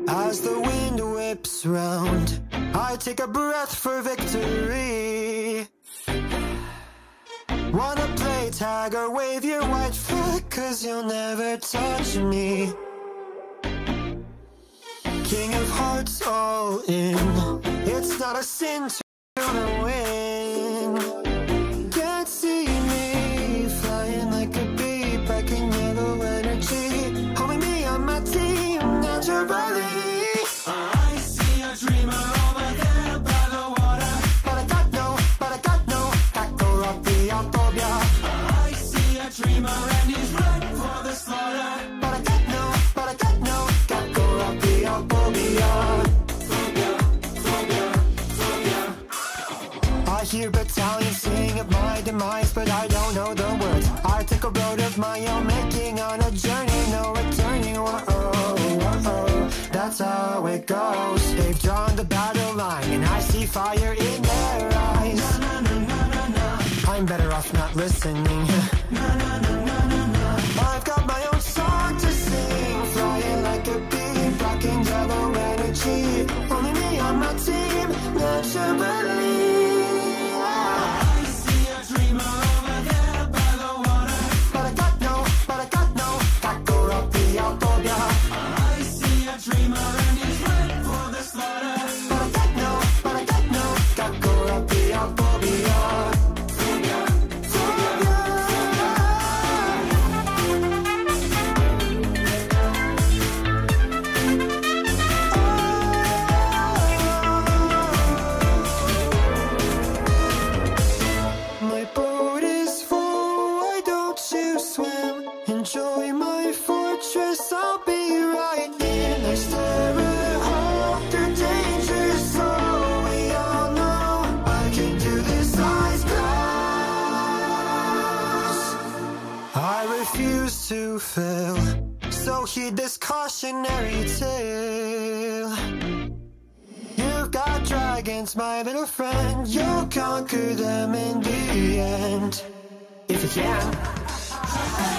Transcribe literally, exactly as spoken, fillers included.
As the wind whips round, I take a breath for victory. Wanna play tag or wave your white flag, cause you'll never touch me. King of hearts all in, it's not a sin to win. Can't see me flying like a bee, packing yellow energy, holding me on my team naturally. I see a dreamer over there by the water, But I got no, but I got no Kakoraphobia. I see a dreamer and he's ripe for the slaughter. But I got no, but I got no Kakoraphobia. Phobia, phobia, phobia. I hear battalions sing of my demise, but I don't know the words. I took a road of my own making, on a journey, no returning. Whoa, whoa, that's how it goes. They've drawn the battle line, and I see fire in their eyes. Na, na, na, na, na. I'm better off not listening. Na, na, na, na, na, na. I've got my own song to sing, flying like a bee, blocking yellow energy, only me on my team, naturally. I see a dreamer over there by the water, But I got no, but I got no Kakoraphobia. I see a dreamer and he's ripe for the slaughter. But I got no, but I got no Kakoraphobia. Phobia, My boat is full, why don't you swim? Enjoy my fortress, I'll be right in. I stare at home through danger, so we all know I can do this eyes closed. I refuse to fail, so heed this cautionary tale. You've got dragons, my little friend, you'll conquer them in the end, if you can.